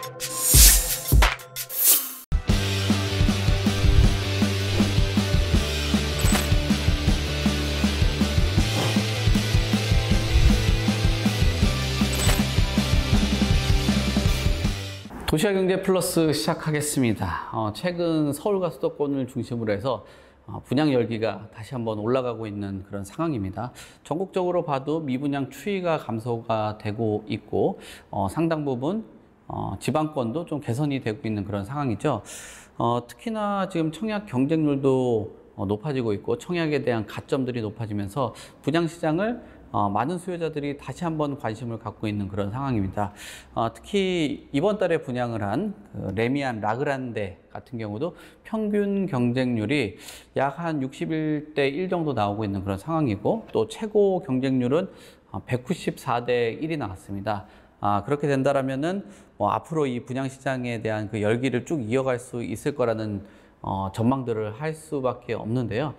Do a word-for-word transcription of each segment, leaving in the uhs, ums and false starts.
도시화경제 플러스 시작하겠습니다. 어, 최근 서울과 수도권을 중심으로 해서 어, 분양 열기가 다시 한번 올라가고 있는 그런 상황입니다. 전국적으로 봐도 미분양 추이가 감소가 되고 있고 어, 상당 부분 어, 지방권도 좀 개선이 되고 있는 그런 상황이죠. 어, 특히나 지금 청약 경쟁률도 어, 높아지고 있고 청약에 대한 가점들이 높아지면서 분양시장을 어, 많은 수요자들이 다시 한번 관심을 갖고 있는 그런 상황입니다. 어, 특히 이번 달에 분양을 한 그 레미안 라그란데 같은 경우도 평균 경쟁률이 약 한 육십일 대 일 정도 나오고 있는 그런 상황이고 또 최고 경쟁률은 백구십사 대 일이 나왔습니다. 아, 그렇게 된다라면은 뭐 앞으로 이 분양시장에 대한 그 열기를 쭉 이어갈 수 있을 거라는 어, 전망들을 할 수밖에 없는데요.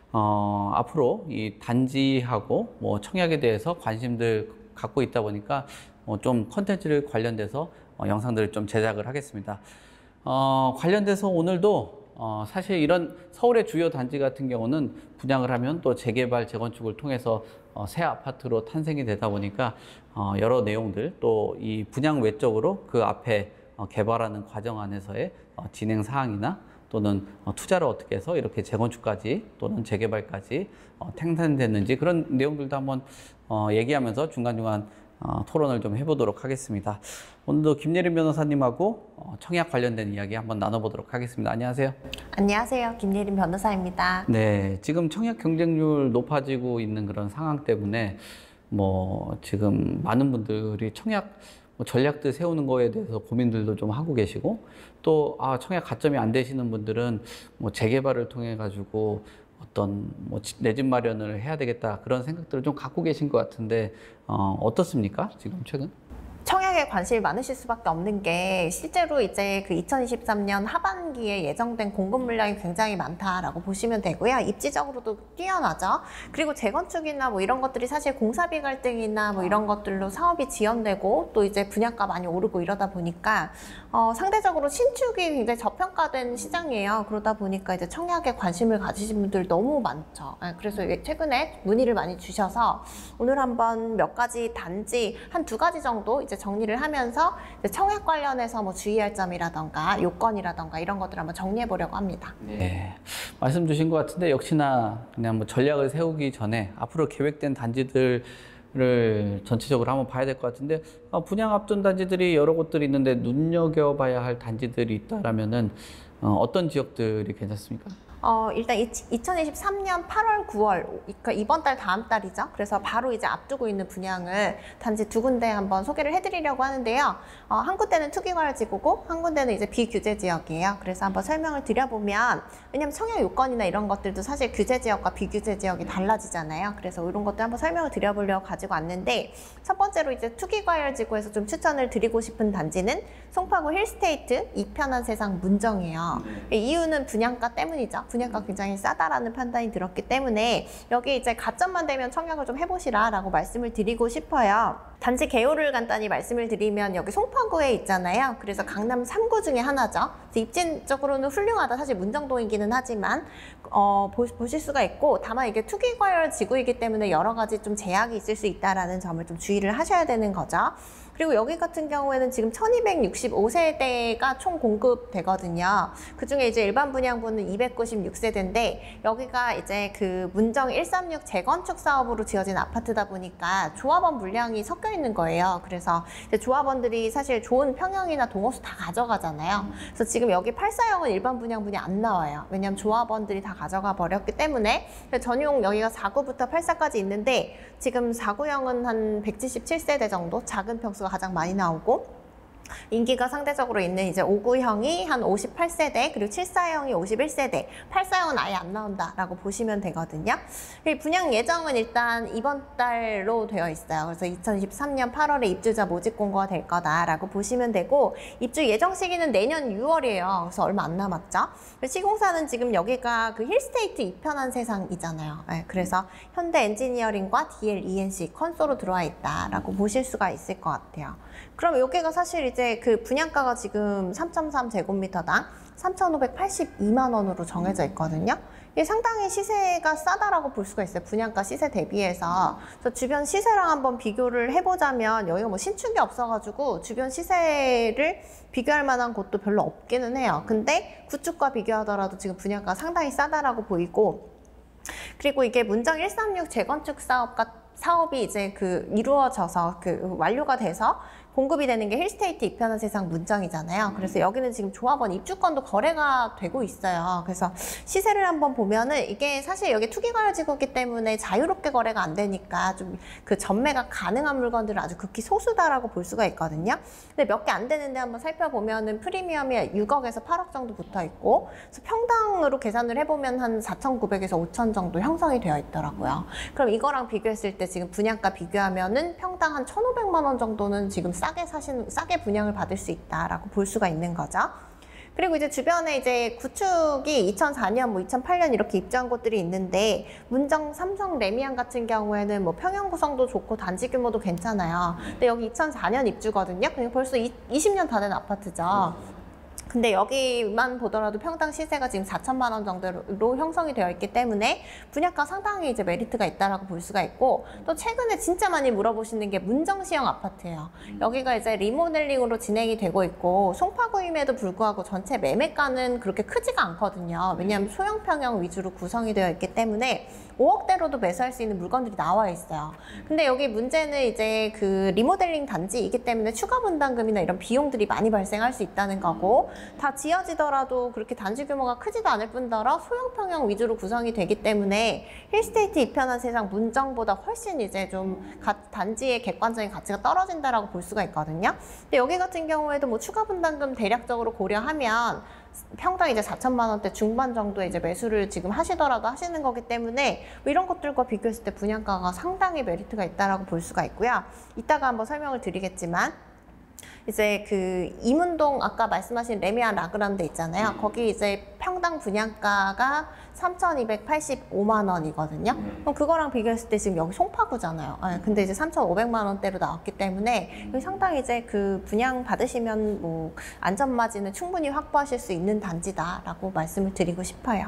어, 앞으로 이 단지하고 뭐 청약에 대해서 관심들 갖고 있다 보니까 뭐 좀 컨텐츠를 관련돼서 어, 영상들을 좀 제작을 하겠습니다. 어, 관련돼서 오늘도 어, 사실 이런 서울의 주요 단지 같은 경우는 분양을 하면 또 재개발, 재건축을 통해서 어, 새 아파트로 탄생이 되다 보니까 어, 여러 내용들 또 이 분양 외적으로 그 앞에 어, 개발하는 과정 안에서의 어, 진행 사항이나 또는 어, 투자를 어떻게 해서 이렇게 재건축까지 또는 재개발까지 어, 생산됐는지 그런 내용들도 한번 어, 얘기하면서 중간중간 어, 토론을 좀 해보도록 하겠습니다. 오늘도 김예림 변호사님하고 어, 청약 관련된 이야기 한번 나눠보도록 하겠습니다. 안녕하세요. 안녕하세요. 김예림 변호사입니다. 네, 지금 청약 경쟁률 높아지고 있는 그런 상황 때문에 뭐 지금 많은 분들이 청약 뭐 전략들 세우는 거에 대해서 고민들도 좀 하고 계시고 또 아, 청약 가점이 안 되시는 분들은 뭐 재개발을 통해 가지고 어떤 뭐 내 집 마련을 해야 되겠다 그런 생각들을 좀 갖고 계신 것 같은데 어, 어떻습니까? 지금 최근? 청약에 관심이 많으실 수밖에 없는 게 실제로 이제 그 이천이십삼 년 하반기에 예정된 공급 물량이 굉장히 많다라고 보시면 되고요. 입지적으로도 뛰어나죠. 그리고 재건축이나 뭐 이런 것들이 사실 공사비 갈등이나 뭐 이런 것들로 사업이 지연되고 또 이제 분양가 많이 오르고 이러다 보니까 어, 상대적으로 신축이 굉장히 저평가된 시장이에요. 그러다 보니까 이제 청약에 관심을 가지신 분들 너무 많죠. 그래서 최근에 문의를 많이 주셔서 오늘 한번 몇 가지 단지 한 두 가지 정도 이제 정리를 하면서 이제 청약 관련해서 뭐 주의할 점이라던가 요건이라던가 이런 것들을 한번 정리해 보려고 합니다. 네, 말씀 주신 것 같은데 역시나 그냥 뭐 전략을 세우기 전에 앞으로 계획된 단지들 를 전체적으로 한번 봐야 될 것 같은데 어, 분양 앞둔 단지들이 여러 곳들이 있는데 눈여겨봐야 할 단지들이 있다라면은 어, 어떤 지역들이 괜찮습니까? 어, 일단 이천이십삼 년 팔월, 구월, 그러니까 이번 달 다음 달이죠. 그래서 바로 이제 앞두고 있는 분양을 단지 두 군데 한번 소개를 해드리려고 하는데요. 어, 한 군데는 투기과열지구고 한 군데는 이제 비규제 지역이에요. 그래서 한번 설명을 드려보면 왜냐면 청약 요건이나 이런 것들도 사실 규제 지역과 비규제 지역이 달라지잖아요. 그래서 이런 것도 한번 설명을 드려보려고 가지고 왔는데 첫 번째로 이제 투기과열지구에서 좀 추천을 드리고 싶은 단지는 송파구 힐스테이트 이편한 세상 문정이에요. 이유는 분양가 때문이죠. 분양가 굉장히 싸다라는 판단이 들었기 때문에 여기 이제 가점만 되면 청약을 좀 해보시라 라고 말씀을 드리고 싶어요. 단지 개요를 간단히 말씀을 드리면 여기 송파구에 있잖아요. 그래서 강남 삼 구 중에 하나죠. 입지적으로는 훌륭하다. 사실 문정동이기는 하지만 어, 보, 보실 수가 있고 다만 이게 투기과열 지구이기 때문에 여러 가지 좀 제약이 있을 수 있다는 점을 좀 주의를 하셔야 되는 거죠. 그리고 여기 같은 경우에는 지금 천이백육십오 세대가 총 공급되거든요. 그 중에 이제 일반 분양분은 이백구십육 세대인데 여기가 이제 그 문정 일삼육 재건축 사업으로 지어진 아파트다 보니까 조합원 물량이 섞여 있는 거예요. 그래서 이제 조합원들이 사실 좋은 평형이나 동호수 다 가져가잖아요. 그래서 지금 여기 팔사형은 일반 분양분이 안 나와요. 왜냐하면 조합원들이 다 가져가 버렸기 때문에 전용 여기가 사 구부터 팔 사까지 있는데 지금 사 구형은 한 백칠십칠 세대 정도 작은 평수가 가장 많이 나오고 인기가 상대적으로 있는 이제 오 구형이 한 오십팔 세대, 그리고 칠 사형이 오십일 세대, 팔 사형은 아예 안 나온다라고 보시면 되거든요. 분양 예정은 일단 이번 달로 되어 있어요. 그래서 이천이십삼 년 팔월에 입주자 모집 공고가 될 거다라고 보시면 되고 입주 예정 시기는 내년 유월이에요. 그래서 얼마 안 남았죠. 시공사는 지금 여기가 그 힐스테이트 이편한 세상이잖아요. 네, 그래서 현대 엔지니어링과 디엘이엔씨 컨소로 들어와 있다라고 보실 수가 있을 것 같아요. 그럼 여기가 사실 이제 그 분양가가 지금 삼 점 삼 제곱미터당 삼천오백팔십이만 원으로 정해져 있거든요. 이게 상당히 시세가 싸다라고 볼 수가 있어요. 분양가 시세 대비해서. 그래서 주변 시세랑 한번 비교를 해보자면 여기가 뭐 신축이 없어가지고 주변 시세를 비교할 만한 곳도 별로 없기는 해요. 근데 구축과 비교하더라도 지금 분양가 상당히 싸다라고 보이고, 그리고 이게 문정 일삼육 재건축 사업과 사업이 이제 그 이루어져서 그 완료가 돼서 공급이 되는 게 힐스테이트 이편한 세상 문정이잖아요. 그래서 여기는 지금 조합원 입주권도 거래가 되고 있어요. 그래서 시세를 한번 보면은 이게 사실 여기 투기과열지구이기 때문에 자유롭게 거래가 안 되니까 좀 그 전매가 가능한 물건들은 아주 극히 소수다라고 볼 수가 있거든요. 근데 몇 개 안 되는데 한번 살펴보면은 프리미엄이 육억에서 팔억 정도 붙어 있고, 그래서 평당으로 계산을 해보면 한 사천구백에서 오천 정도 형성이 되어 있더라고요. 그럼 이거랑 비교했을 때 지금 분양가 비교하면은 평당 한 천오백만 원 정도는 지금 싸게 사시는, 싸게 분양을 받을 수 있다라고 볼 수가 있는 거죠. 그리고 이제 주변에 이제 구축이 이천사 년, 뭐 이천팔 년 이렇게 입주한 곳들이 있는데, 문정 삼성 레미안 같은 경우에는 뭐 평형 구성도 좋고 단지 규모도 괜찮아요. 근데 여기 이천사 년 입주거든요. 그러니까 벌써 이십 년 다 된 아파트죠. 근데 여기만 보더라도 평당 시세가 지금 사천만 원 정도로 형성이 되어 있기 때문에 분양가 상당히 이제 메리트가 있다라고 볼 수가 있고, 또 최근에 진짜 많이 물어보시는 게 문정시형 아파트예요. 여기가 이제 리모델링으로 진행이 되고 있고, 송파구임에도 불구하고 전체 매매가는 그렇게 크지가 않거든요. 왜냐하면 소형 평형 위주로 구성이 되어 있기 때문에 오억대로도 매수할 수 있는 물건들이 나와 있어요. 근데 여기 문제는 이제 그 리모델링 단지이기 때문에 추가 분담금이나 이런 비용들이 많이 발생할 수 있다는 거고, 다 지어지더라도 그렇게 단지 규모가 크지도 않을 뿐더러 소형 평형 위주로 구성이 되기 때문에 힐스테이트 이편한 세상 문정보다 훨씬 이제 좀 가, 단지의 객관적인 가치가 떨어진다라고 볼 수가 있거든요. 근데 여기 같은 경우에도 뭐 추가 분담금 대략적으로 고려하면 평당 이제 사천만 원대 중반 정도의 이제 매수를 지금 하시더라도 하시는 거기 때문에 뭐 이런 것들과 비교했을 때 분양가가 상당히 메리트가 있다라고 볼 수가 있고요. 이따가 한번 설명을 드리겠지만, 이제 그 이문동 아까 말씀하신 레미안 라그란데 있잖아요. 거기 이제 평당 분양가가 삼천이백팔십오만 원이거든요. 그럼 그거랑 비교했을 때 지금 여기 송파구잖아요. 네, 근데 이제 삼천오백만 원대로 나왔기 때문에 여기 상당히 이제 그 분양 받으시면 뭐 안전마진을 충분히 확보하실 수 있는 단지다라고 말씀을 드리고 싶어요.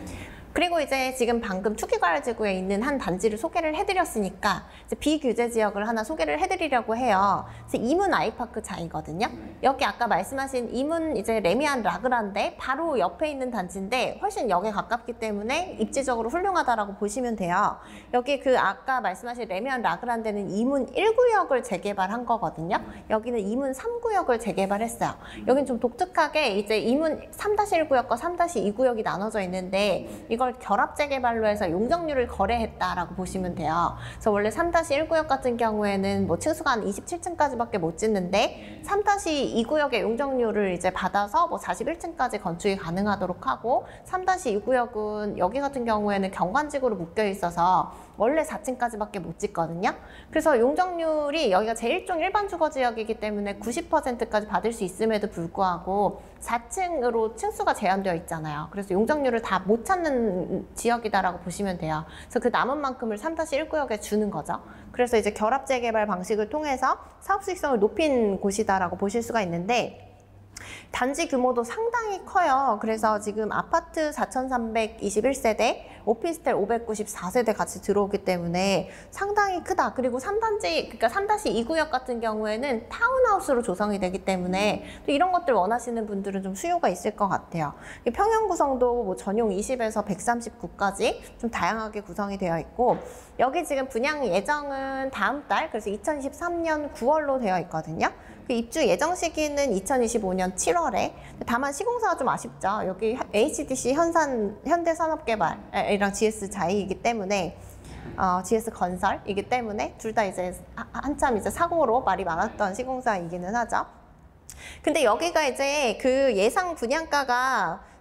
그리고 이제 지금 방금 투기과열지구에 있는 한 단지를 소개를 해드렸으니까 이제 비규제 지역을 하나 소개를 해드리려고 해요. 그래서 이문 아이파크 자이거든요. 여기 아까 말씀하신 이문 이제 레미안 라그란데 바로 옆에 있는 단지인데 훨씬 역에 가깝기 때문에 입지적으로 훌륭하다라고 보시면 돼요. 여기 그 아까 말씀하신 레미안 라그란데는 이문 일 구역을 재개발한 거거든요. 여기는 이문 삼 구역을 재개발했어요. 여긴 좀 독특하게 이제 이문 삼 일 구역과 삼 이 구역이 나눠져 있는데, 이걸 결합 재개발로 해서 용적률을 거래했다라고 보시면 돼요. 그래서 원래 삼 일 구역 같은 경우에는 뭐 층수가 한 이십칠 층까지밖에 못 짓는데, 삼 이 구역의 용적률을 이제 받아서 뭐 사십일 층까지 건축이 가능하도록 하고, 삼 이 구역은 여기 같은 경우에는 경관지구로 묶여 있어서 원래 사 층까지밖에 못 짓거든요. 그래서 용적률이 여기가 제일종 일반 주거지역이기 때문에 구십 퍼센트까지 받을 수 있음에도 불구하고 사 층으로 층수가 제한되어 있잖아요. 그래서 용적률을 다 못 찾는 지역이다라고 보시면 돼요. 그래서 그 남은 만큼을 삼 일 구역에 주는 거죠. 그래서 이제 결합 재개발 방식을 통해서 사업 수익성을 높인 곳이다라고 보실 수가 있는데, 단지 규모도 상당히 커요. 그래서 지금 아파트 사천삼백이십일 세대, 오피스텔 오백구십사 세대 같이 들어오기 때문에 상당히 크다. 그리고 삼 단지, 그러니까 삼 이 구역 같은 경우에는 타운하우스로 조성이 되기 때문에 또 이런 것들 원하시는 분들은 좀 수요가 있을 것 같아요. 평형 구성도 뭐 전용 이십에서 백삼십구까지 좀 다양하게 구성이 되어 있고, 여기 지금 분양 예정은 다음 달, 그래서 이천이십삼 년 구월로 되어 있거든요. 그 입주 예정 시기는 이천이십오 년 칠월에. 다만 시공사가 좀 아쉽죠. 여기 에이치디씨 현산 현대산업개발이랑 지에스 자이이기 때문에 어, 지에스 건설이기 때문에 둘 다 이제 한참 이제 사고로 말이 많았던 시공사이기는 하죠. 근데 여기가 이제 그 예상 분양가가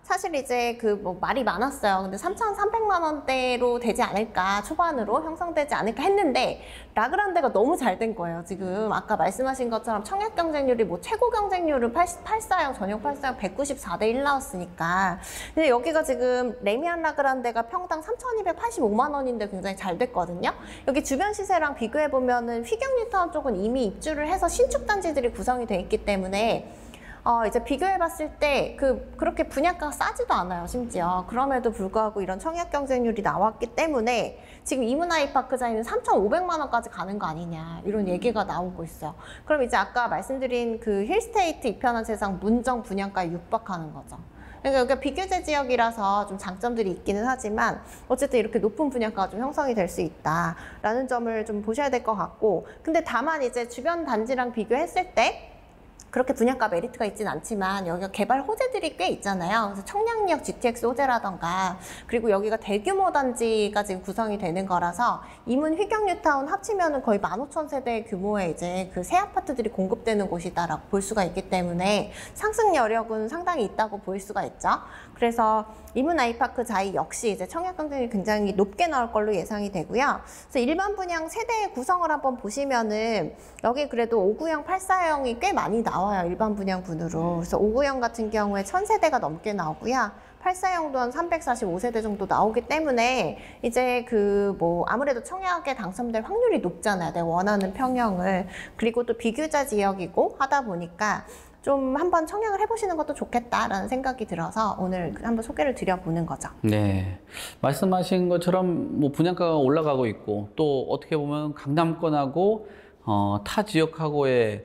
사실 이제 그 뭐 말이 많았어요. 근데 삼천삼백만 원대로 되지 않을까, 초반으로 형성되지 않을까 했는데 라그란데가 너무 잘 된 거예요. 지금 아까 말씀하신 것처럼 청약 경쟁률이 뭐 최고 경쟁률은 팔사형, 전용 팔사형 백구십사 대 일 나왔으니까. 근데 여기가 지금 레미안 라그란데가 평당 삼천이백팔십오만 원인데 굉장히 잘 됐거든요. 여기 주변 시세랑 비교해 보면은 휘경뉴타운 쪽은 이미 입주를 해서 신축 단지들이 구성이 돼 있기 때문에 어, 이제 비교해봤을 때 그 그렇게 분양가가 싸지도 않아요, 심지어. 그럼에도 불구하고 이런 청약 경쟁률이 나왔기 때문에 지금 이문아이파크자에는 삼천오백만 원까지 가는 거 아니냐, 이런 얘기가 나오고 있어요. 그럼 이제 아까 말씀드린 그 힐스테이트 이편한 세상 문정 분양가에 육박하는 거죠. 그러니까 여기가 비규제 지역이라서 좀 장점들이 있기는 하지만 어쨌든 이렇게 높은 분양가가 좀 형성이 될 수 있다라는 점을 좀 보셔야 될 것 같고, 근데 다만 이제 주변 단지랑 비교했을 때 그렇게 분양가 메리트가 있진 않지만 여기가 개발 호재들이 꽤 있잖아요. 그래서 청량리역 지티엑스 호재라던가, 그리고 여기가 대규모 단지가 지금 구성이 되는 거라서 이문 휘경뉴타운 합치면은 거의 만 오천 세대 규모의 이제 그 새 아파트들이 공급되는 곳이다라고 볼 수가 있기 때문에 상승 여력은 상당히 있다고 보일 수가 있죠. 그래서 이문 아이파크 자이 역시 이제 청약 경쟁이 굉장히 높게 나올 걸로 예상이 되고요. 그래서 일반 분양 세대의 구성을 한번 보시면은 여기 그래도 오구형, 팔사형이 꽤 많이 나와요, 일반 분양분으로. 그래서 오구형 같은 경우에 천 세대가 넘게 나오고요. 팔사형도 한 삼백사십오 세대 정도 나오기 때문에 이제 그 뭐 아무래도 청약에 당첨될 확률이 높잖아요, 내가 원하는 평형을. 그리고 또 비규자 지역이고 하다 보니까 좀 한번 청약을 해보시는 것도 좋겠다라는 생각이 들어서 오늘 한번 소개를 드려보는 거죠. 네, 말씀하신 것처럼 뭐 분양가가 올라가고 있고, 또 어떻게 보면 강남권하고 어, 타 지역하고의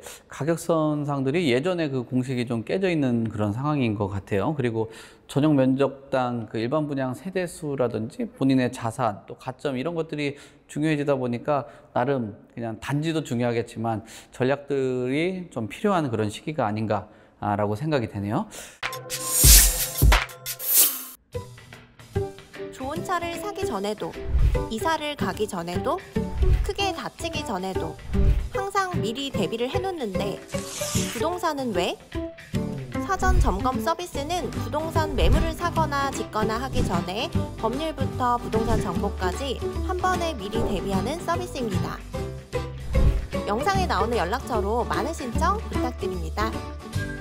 가격선상들이 예전에 그 공식이 좀 깨져 있는 그런 상황인 것 같아요. 그리고 전용 면적당 그 일반 분양 세대수라든지 본인의 자산, 또 가점, 이런 것들이 중요해지다 보니까 나름 그냥 단지도 중요하겠지만 전략들이 좀 필요한 그런 시기가 아닌가라고 생각이 되네요. 좋은 차를 사기 전에도, 이사를 가기 전에도, 크게 다치기 전에도 항상 미리 대비를 해놓는데 부동산은 왜? 사전 점검 서비스는 부동산 매물을 사거나 짓거나 하기 전에 법률부터 부동산 정보까지 한 번에 미리 대비하는 서비스입니다. 영상에 나오는 연락처로 많은 신청 부탁드립니다.